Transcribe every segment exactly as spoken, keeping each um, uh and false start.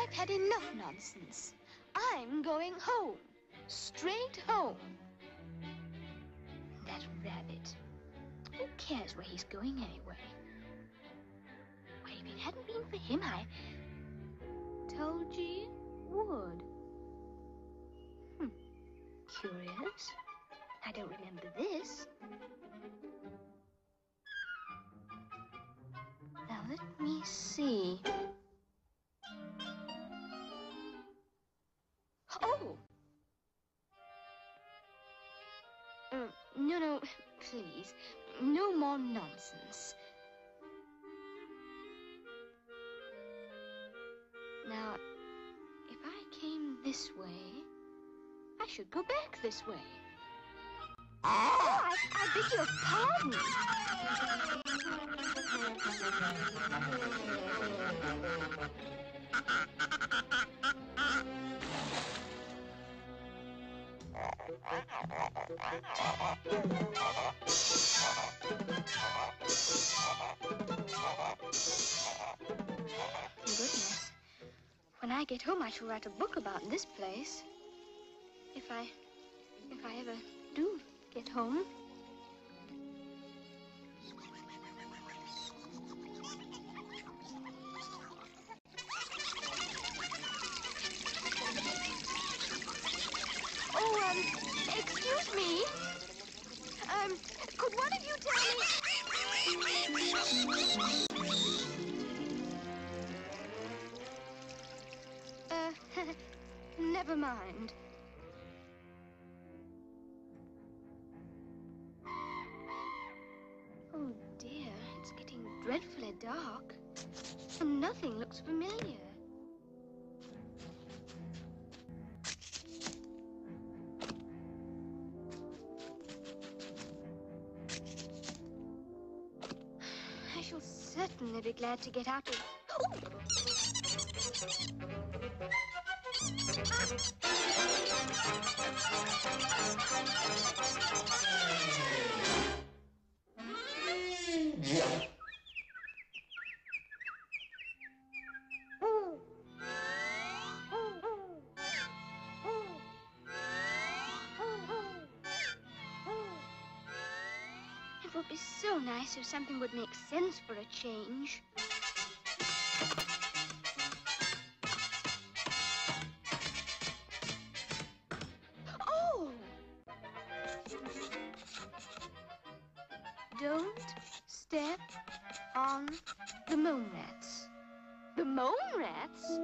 I've had enough nonsense. I'm going home. Straight home. That rabbit. Who cares where he's going anyway? Why, if it hadn't been for him, I... Tulgey would. Hmm. Curious. I don't remember this. Now, let me see. Oh! Uh, no, no, please. No more nonsense. Now, if I came this way, I should go back this way. Oh, I, I beg your pardon. Goodness. When I get home, I shall write a book about this place. If I... if I ever do get home. Oh, um, excuse me. Um, could one of you tell me... Uh, never mind. Oh dear, it's getting dreadfully dark. And nothing looks familiar. I shall certainly be glad to get out of... Oh! It would be so nice if something would make sense for a change. Oh! Don't step on the moon rats. The moon rats?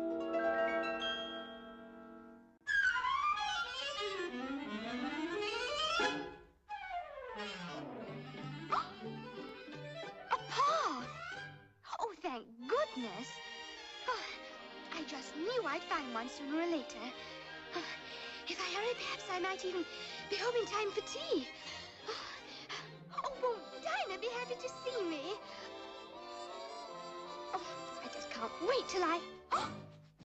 Thank goodness. Oh, I just knew I'd find one sooner or later. Oh, if I hurry, perhaps I might even be home in time for tea. Oh, oh, won't Dinah be happy to see me? Oh, I just can't wait till I... Oh,